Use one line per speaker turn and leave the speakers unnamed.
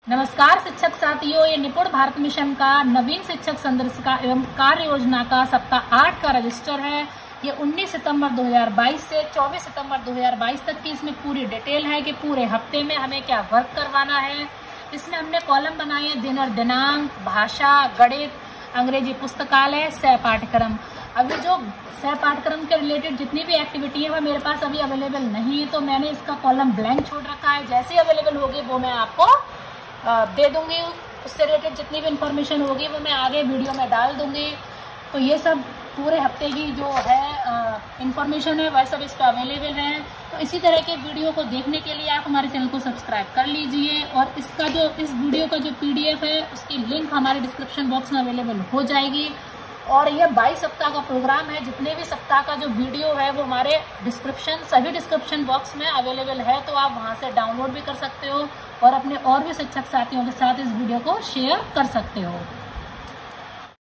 नमस्कार शिक्षक साथियों, ये निपुण भारत मिशन का नवीन शिक्षक संदर्शिका एवं कार्य योजना का सप्ताह 8 का रजिस्टर है। ये 19 सितंबर 2022 से 24 सितंबर 2022 तक की इसमें पूरी डिटेल है कि पूरे हफ्ते में हमें क्या वर्क करवाना है। इसमें हमने कॉलम बनाए हैं दिन और दिनांक, भाषा, गणित, अंग्रेजी पुस्तकालय, सह पाठ्यक्रम। अभी जो सह पाठ्यक्रम के रिलेटेड जितनी भी एक्टिविटी है वो मेरे पास अभी अवेलेबल नहीं है, तो मैंने इसका कॉलम ब्लैंक छोड़ रखा है। जैसे ही अवेलेबल होगी वो मैं आपको दे दूंगी। उससे रिलेटेड जितनी भी इंफॉर्मेशन होगी वो मैं आगे वीडियो में डाल दूंगी। तो ये सब पूरे हफ्ते की जो है इंफॉर्मेशन है वह सब इस पर अवेलेबल है। तो इसी तरह के वीडियो को देखने के लिए आप हमारे चैनल को सब्सक्राइब कर लीजिए, और इसका जो इस वीडियो का जो PDF है उसकी लिंक हमारे डिस्क्रिप्शन बॉक्स में अवेलेबल हो जाएगी। और यह 22 सप्ताह का प्रोग्राम है। जितने भी सप्ताह का जो वीडियो है वो हमारे सभी डिस्क्रिप्शन बॉक्स में अवेलेबल है, तो आप वहां से डाउनलोड भी कर सकते हो और अपने और भी शिक्षक साथियों के साथ इस वीडियो को शेयर कर सकते हो।